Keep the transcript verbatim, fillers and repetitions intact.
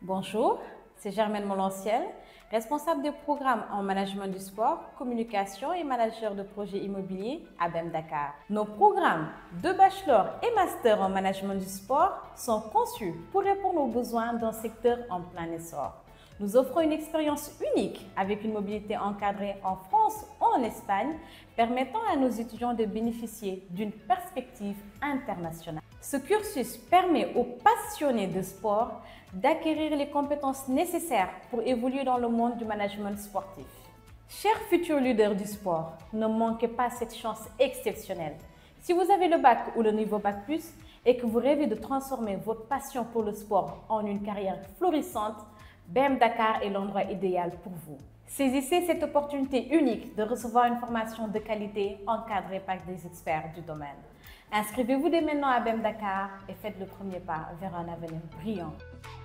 Bonjour, c'est Germaine Molenthiel, responsable des programmes en management du sport, communication et manager de projets immobiliers à B E M Dakar. Nos programmes de Bachelor et Master en management du sport sont conçus pour répondre aux besoins d'un secteur en plein essor. Nous offrons une expérience unique avec une mobilité encadrée en France ou en Espagne, permettant à nos étudiants de bénéficier d'une perspective internationale. Ce cursus permet aux passionnés de sport d'acquérir les compétences nécessaires pour évoluer dans le monde du management sportif. Chers futurs leaders du sport, ne manquez pas cette chance exceptionnelle. Si vous avez le bac ou le niveau bac plus et que vous rêvez de transformer votre passion pour le sport en une carrière florissante, B E M Dakar est l'endroit idéal pour vous. Saisissez cette opportunité unique de recevoir une formation de qualité encadrée par des experts du domaine. Inscrivez-vous dès maintenant à B E M Dakar et faites le premier pas vers un avenir brillant.